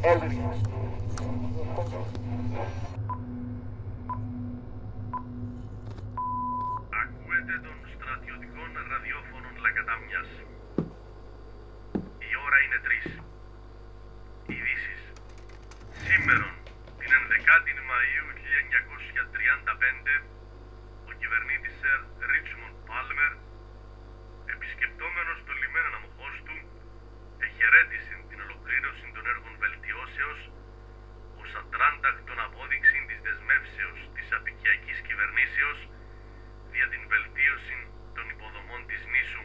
Ακούετε των στρατιωτικών ραδιόφωνων Λακατάμιας. Η ώρα είναι 3. Ειδήσεις. Σήμερον, την 11η Μαΐου 1935, ο κυβερνήτης Σερ Ρίτσμοντ Πάλμερ, επισκεπτόμενος το λιμένα αμοχώς του, εχαιρέτησε την ολοκλήρωση των έργων βελτιώσεως ως ατράντακτον απόδειξη της δεσμεύσεως της απικιακής κυβερνήσεως για την βελτίωση των υποδομών της νήσου.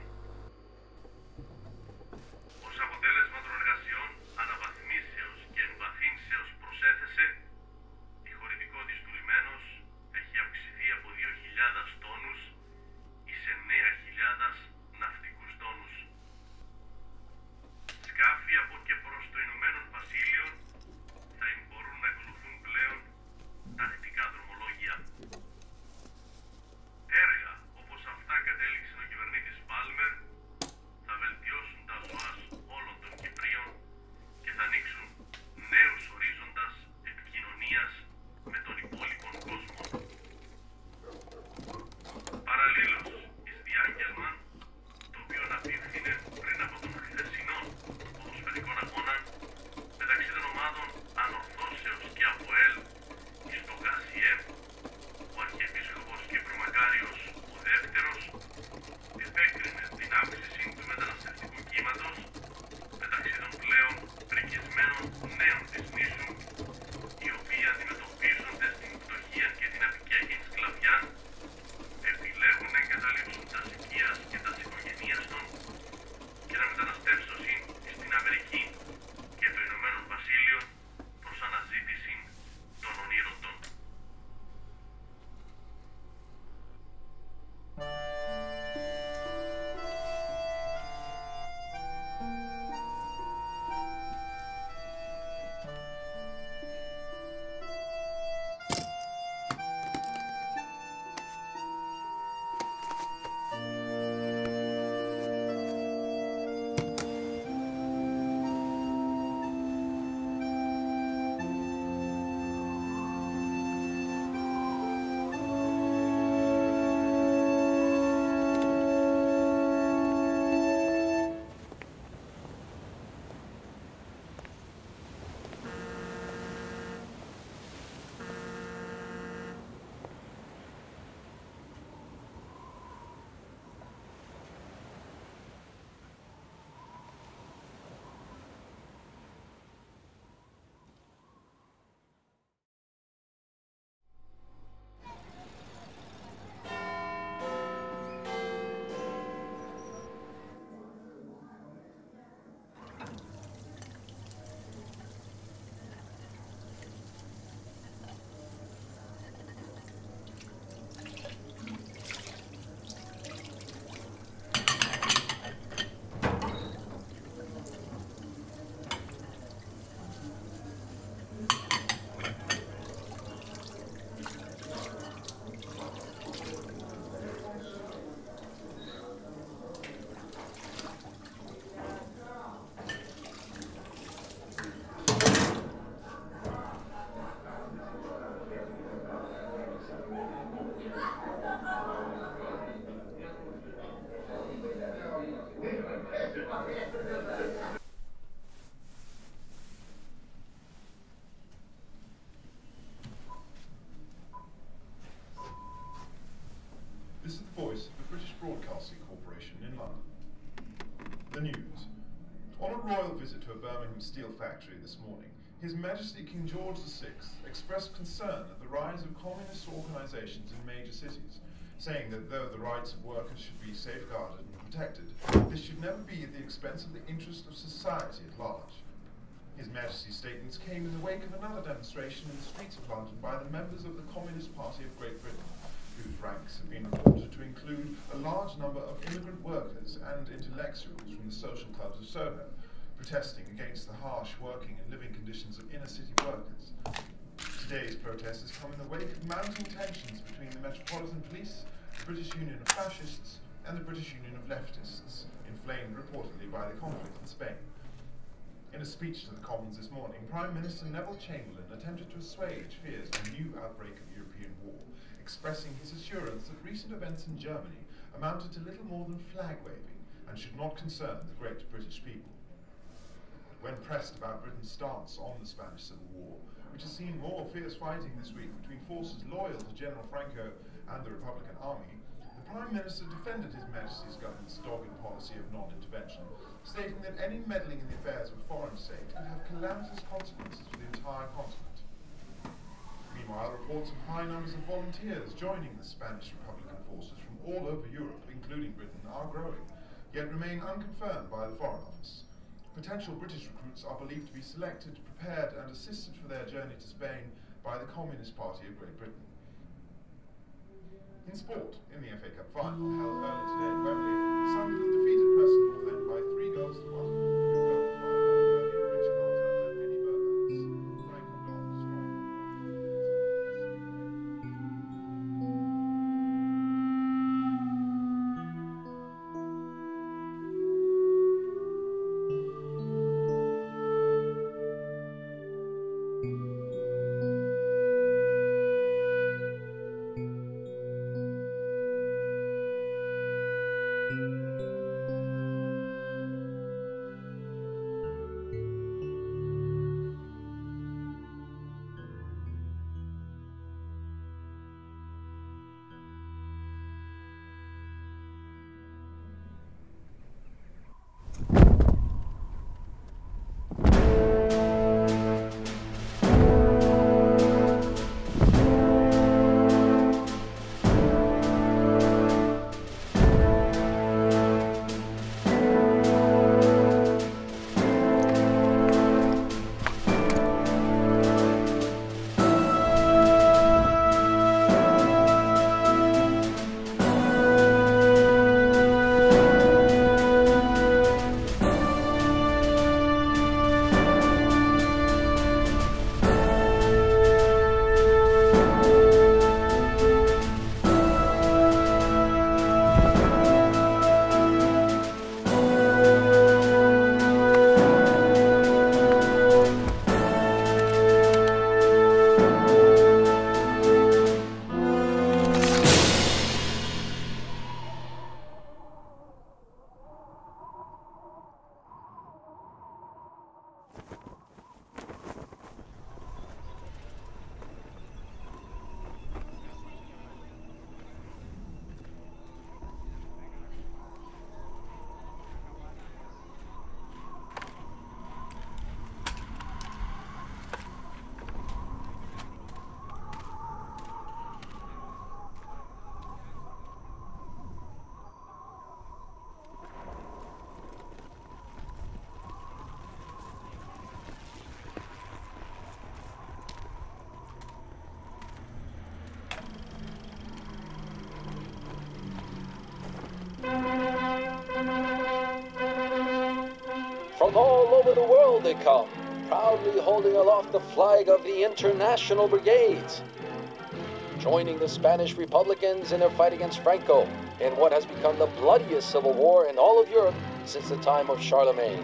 Ως αποτέλεσμα των εργασιών αναβαθμίσεως και εμβαθύνσεως προσέθεσε, η χωρητικότης του λιμένος έχει αυξηθεί από 2.000 τόνους εις 9.000 ναυτικούς τόνους. Σκάφη από και προς το Ηνωμένο Βασίλειο θα μπορούν να ακολουθούν πλέον τακτικά δρομολόγια. Έργα όπως αυτά κατέληξε ο κυβερνήτης Πάλμερ θα βελτιώσουν τα ζωάς όλων των Κυπρίων και θα ανοίξουν νέους ορίζοντας επικοινωνίας με τον υπόλοιπο κόσμο. Παραλλήλως, εις διάγγελμα, το οποίο αναπήφθηνε πριν από τον χθεσινό ποδοσφαιρικό αγώνα μεταξύ των ομάδων Ανορθώσεως και ΑΠΟΕΛ εις το Γκασιέ, ο Αρχιεπίσκοπος και Προμακάριος ο Δεύτερος επέκρινε την αύξηση του μεταναστευτικού κύματος μεταξύ των πλέον πρικισμένων νέων της νήσου, οι οποίοι αντιμετωπίζονται στην φτωχία και την απικιακή σκλαβιά, επιλέγουν να εγκαταλείψουν τα οικίας και τα οικογενείας των και να μεταναστεύσουν στην Αμερική και το Ηνωμένο Βασίλειο προς αναζήτηση των ονείρων των. This is the voice of the British Broadcasting Corporation in London. The news. On a royal visit to a Birmingham steel factory this morning, His Majesty King George VI expressed concern at the rise of communist organisations in major cities, saying that though the rights of workers should be safeguarded and protected, this should never be at the expense of the interest of society at large. His Majesty's statements came in the wake of another demonstration in the streets of London by the members of the Communist Party of Great Britain, whose ranks have been reported to include a large number of immigrant workers and intellectuals from the social clubs of Soho, protesting against the harsh working and living conditions of inner-city workers. Today's protest has come in the wake of mounting tensions between the Metropolitan Police, the British Union of Fascists, and the British Union of Leftists, inflamed reportedly by the conflict in Spain. In a speech to the Commons this morning, Prime Minister Neville Chamberlain attempted to assuage fears of a new outbreak of European war, expressing his assurance that recent events in Germany amounted to little more than flag-waving and should not concern the great British people. When pressed about Britain's stance on the Spanish Civil War, which has seen more fierce fighting this week between forces loyal to General Franco and the Republican Army, the Prime Minister defended His Majesty's government's dogged policy of non-intervention, stating that any meddling in the affairs of a foreign state could have calamitous consequences for the entire continent. Meanwhile, reports of high numbers of volunteers joining the Spanish Republican forces from all over Europe, including Britain, are growing, yet remain unconfirmed by the Foreign Office. Potential British recruits are believed to be selected, prepared and assisted for their journey to Spain by the Communist Party of Great Britain. In sport, in the FA Cup final held early today at Wembley, Sunderland defeated Preston North End by 3 goals to 1. Good goals by Paul Rich Carter and Eddie Burbanks. Franco From all over the world they come, proudly holding aloft the flag of the International Brigades, joining the Spanish Republicans in their fight against Franco in what has become the bloodiest civil war in all of Europe since the time of Charlemagne.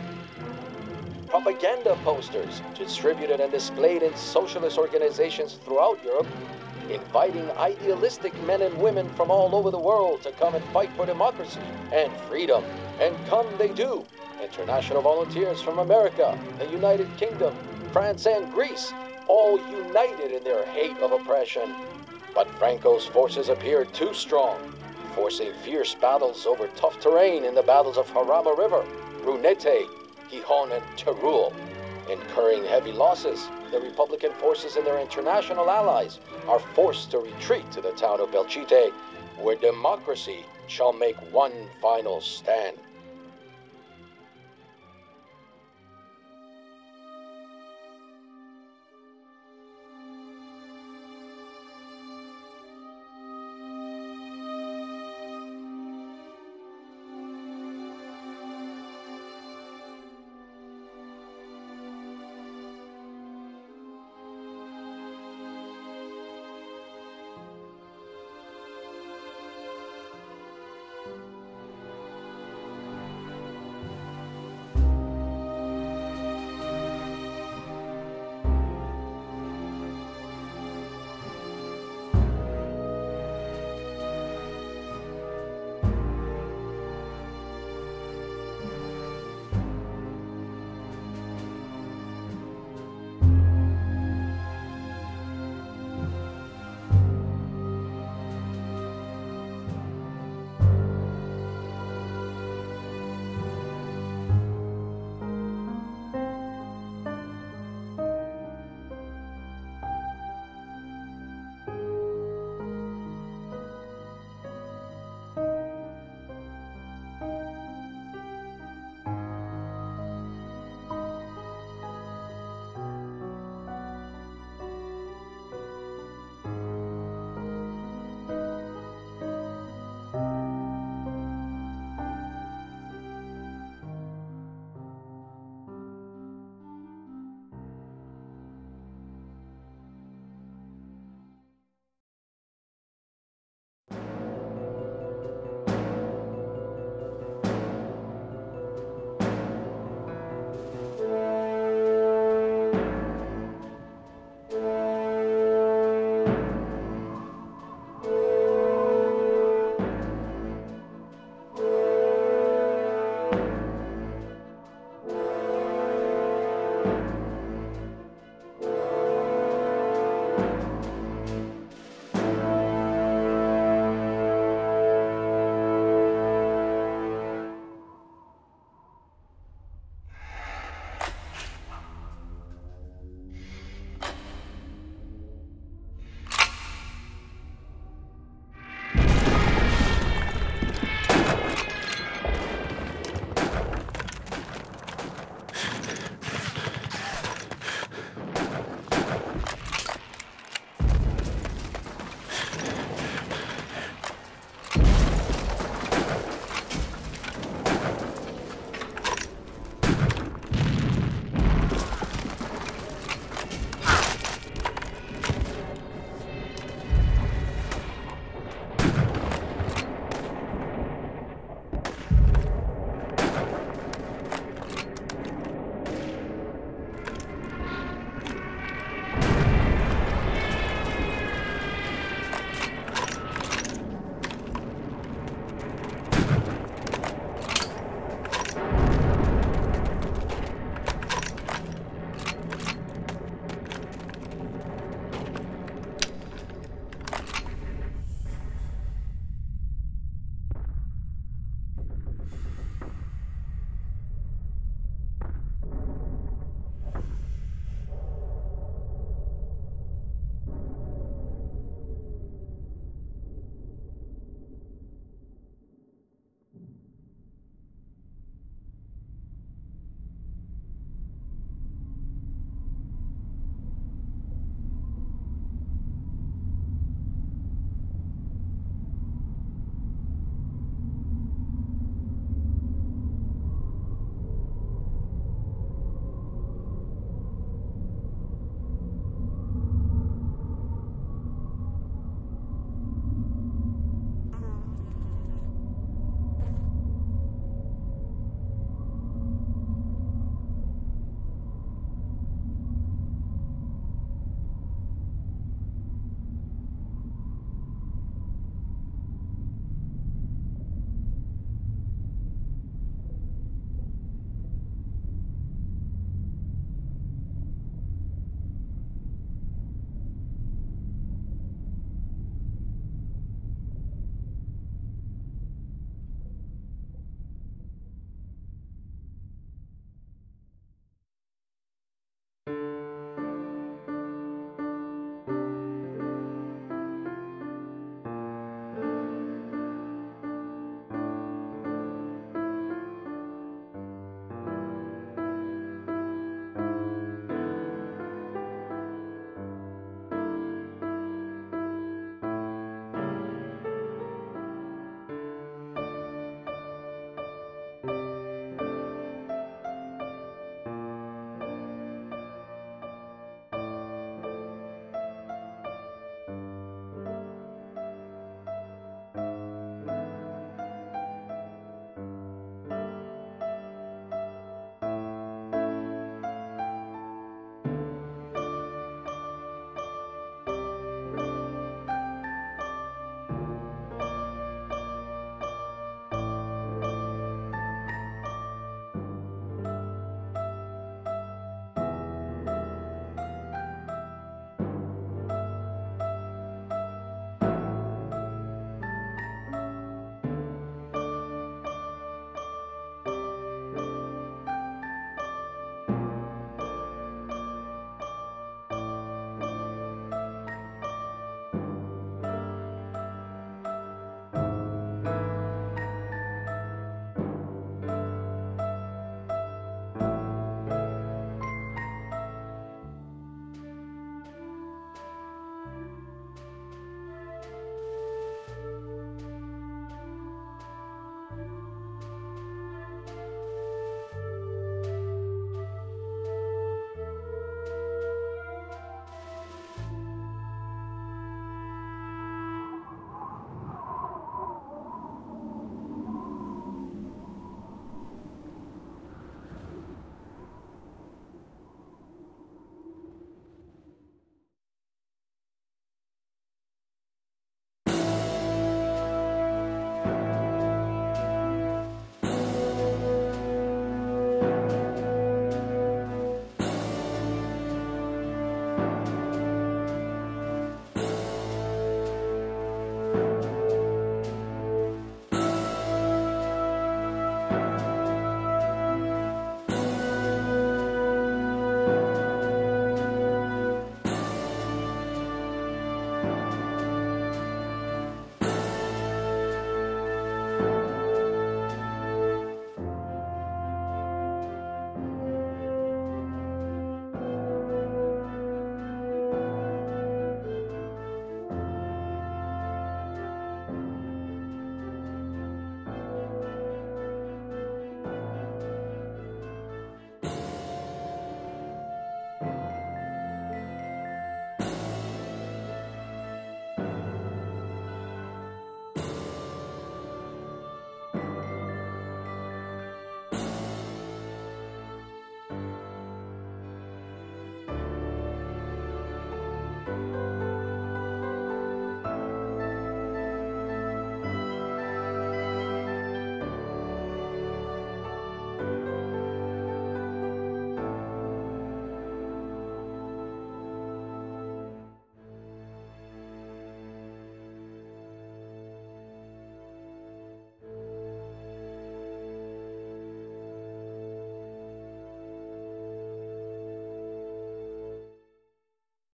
Propaganda posters distributed and displayed in socialist organizations throughout Europe, inviting idealistic men and women from all over the world to come and fight for democracy and freedom. And come they do. International volunteers from America, the United Kingdom, France and Greece, all united in their hate of oppression. But Franco's forces appeared too strong, forcing fierce battles over tough terrain in the battles of Jarama River, Brunete, Gijón and Teruel. Incurring heavy losses, the Republican forces and their international allies are forced to retreat to the town of Belchite, where democracy shall make one final stand.